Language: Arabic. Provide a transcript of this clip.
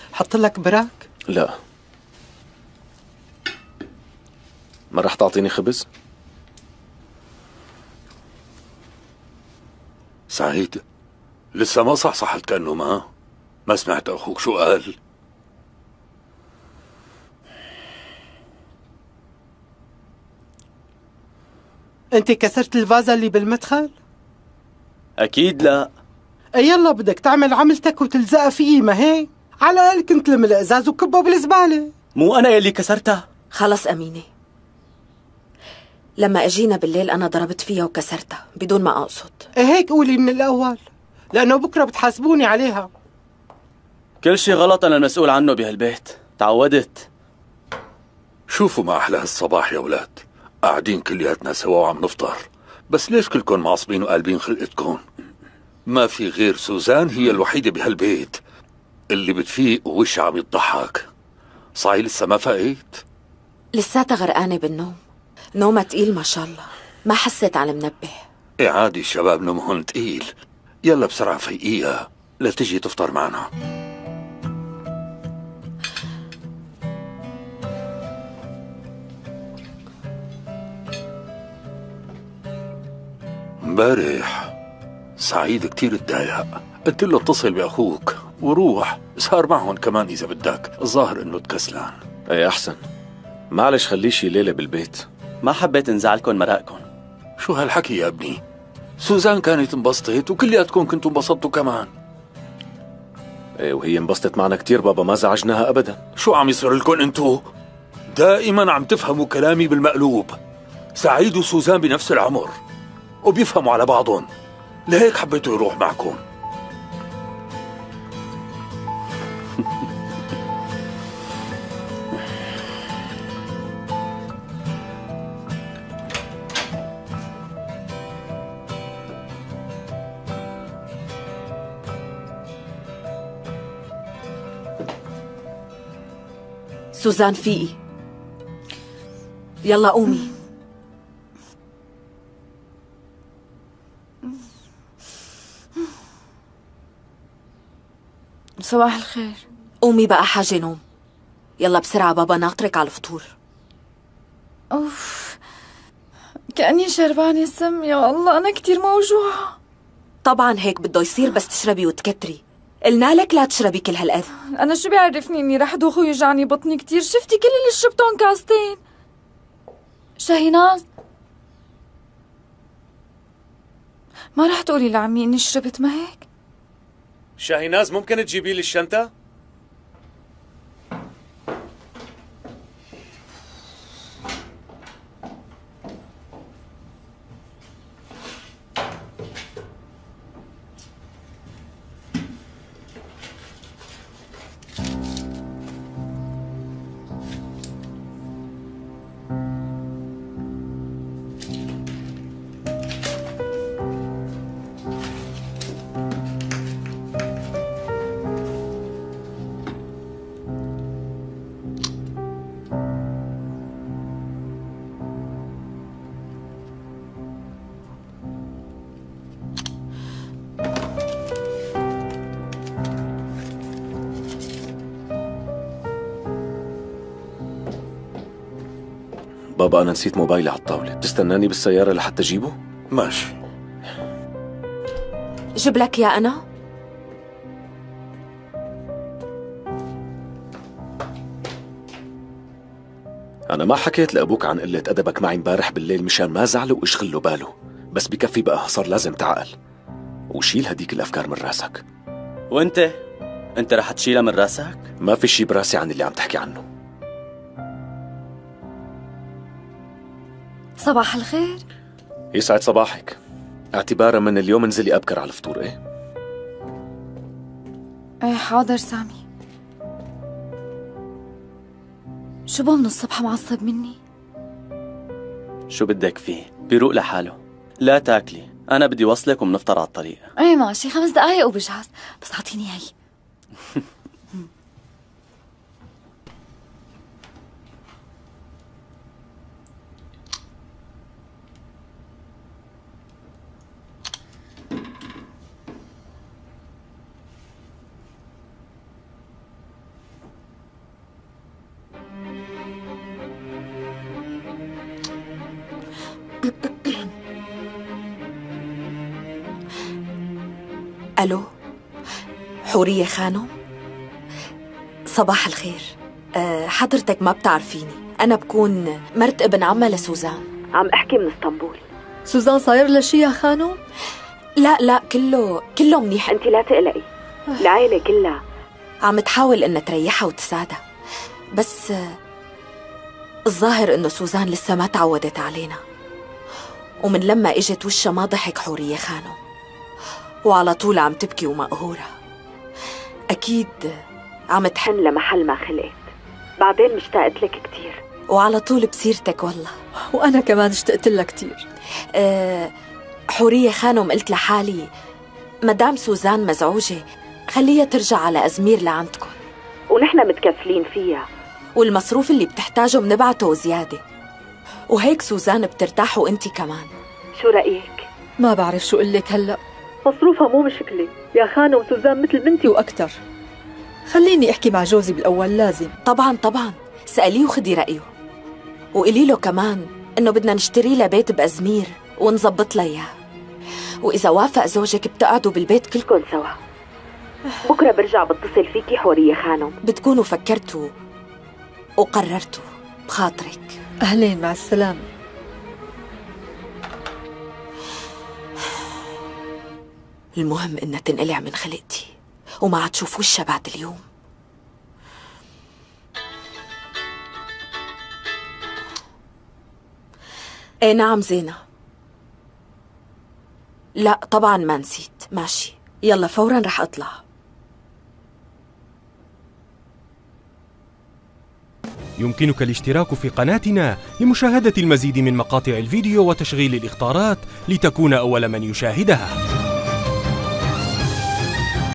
حط لك براك؟ لا. ما رح تعطيني خبز؟ سعيد، لسه ما صحصحت كأنه ما سمعت أخوك شو قال؟ انت كسرت الفازة اللي بالمدخل؟ أكيد لا. يلا بدك تعمل عملتك وتلزقها فيي، ما هيك؟ على الأقل كنت لم الإزاز وكبه بالزبالة. مو أنا يلي كسرتها. خلص أمينة، لما أجينا بالليل أنا ضربت فيها وكسرتها بدون ما أقصد. هيك قولي من الأول، لأنه بكرة بتحاسبوني عليها. كل شي غلط أنا المسؤول عنه بهالبيت، تعودت. شوفوا ما أحلى هالصباح يا ولاد، قاعدين كلياتنا سوا وعم نفطر، بس ليش كلكم معصبين وقلبين خلقتكم؟ ما في غير سوزان هي الوحيدة بهالبيت اللي بتفيق ووشها عم يضحك. صاي لسه ما فاقت؟ لساتها غرقانة بالنوم، نومها تقيل ما شاء الله، ما حسيت على المنبه. إيه عادي، الشباب نومهن تقيل. يلا بسرعة فيقيها لتجي تفطر معنا. امبارح سعيد كتير اتضايق، قلت له اتصل بأخوك وروح سهر معهم كمان إذا بدك، الظاهر إنه تكسلان. ايه أحسن، معلش خليه شي ليلة بالبيت. ما حبيت انزعلكن مرقكن. شو هالحكي يا ابني؟ سوزان كانت انبسطت وكلياتكم كنتوا انبسطتوا كمان. ايه وهي انبسطت معنا كتير بابا، ما زعجناها أبدا. شو عم يصير لكم انتوا؟ دائما عم تفهموا كلامي بالمقلوب. سعيد وسوزان بنفس العمر وبيفهموا على بعضهم، لهيك حبيتوا يروح معكم. سوزان فيقي، يلا قومي. صباح الخير. قومي بقى، حاجة نوم. يلا بسرعة، بابا ناطرك على الفطور. أوف، كأني شربانة سم. يا الله أنا كتير موجوعة. طبعا هيك بده يصير، بس تشربي وتكتري. قلنا لك لا تشربي كل هالقد. أنا شو بيعرفني إني رح دوخ ويوجعني بطني كتير. شفتي كل اللي شربتهم كاستين. شاهيناز، ما رح تقولي لعمي إني شربت، ما هيك؟ شاهيناز ممكن تجيبي لي الشنطة؟ بابا أنا نسيت موبايلي على الطاولة، بتستناني بالسيارة لحتى أجيبه؟ ماشي. جيب لك يا أنا؟ أنا ما حكيت لأبوك عن قلة أدبك معي امبارح بالليل مشان ما زعله واشغل له باله، بس بكفي بقى، صار لازم تعقل وشيل هديك الأفكار من راسك. وأنت رح تشيلها من راسك؟ ما في شي براسي عن اللي عم تحكي عنه. صباح الخير. يسعد صباحك. اعتبارا من اليوم انزلي أبكر على الفطور. إيه؟ ايه حاضر سامي. شو بو من الصبح معصب مني؟ شو بدك فيه؟ بيروق لحاله. لا تاكلي، أنا بدي وصلك ومنفطر على الطريق. ايه ماشي، 5 دقايق وبجهز، بس أعطيني هي. ألو، حورية خانم؟ صباح الخير. حضرتك ما بتعرفيني، أنا بكون مرت ابن عمها لسوزان، عم أحكي من اسطنبول. سوزان صاير لها شي يا خانم؟ لا كله منيح، انت لا تقلقي. العائلة كلها عم تحاول انها تريحها وتساعدها، بس الظاهر انه سوزان لسه ما تعودت علينا، ومن لما اجت وشها ما ضحك حورية خانم، وعلى طول عم تبكي ومقهورة. اكيد عم تحن لمحل ما خلقت. بعدين مشتاقت لك كتير وعلى طول بسيرتك والله. وأنا كمان اشتقت لها كتير. حورية خانم قلت لحالي مدام سوزان مزعوجة خليها ترجع على أزمير لعندكم، ونحن متكفلين فيها، والمصروف اللي بتحتاجه منبعته وزيادة، وهيك سوزان بترتاح وانتي كمان. شو رأيك؟ ما بعرف شو قلك هلأ، مصروفها مو مشكلة يا خانم، سوزان مثل بنتي وأكتر. خليني أحكي مع جوزي بالأول. لازم طبعا سأليه وخدي رأيه، وقولي له كمان إنه بدنا نشتري له بيت بأزمير ونظبط له إياه، وإذا وافق زوجك بتقعدوا بالبيت كلكم سوا. بكرة برجع بتصل فيكي حورية خانم، بتكونوا فكرتوا وقررتوا بخاطرك. أهلين، مع السلامة. المهم إنها تنقلع من خلقتي وما عاد تشوف وشها بعد اليوم. ايه نعم زينة. لا طبعا ما نسيت، ماشي يلا فورا رح اطلع. يمكنك الاشتراك في قناتنا لمشاهدة المزيد من مقاطع الفيديو وتشغيل الإخطارات لتكون أول من يشاهدها.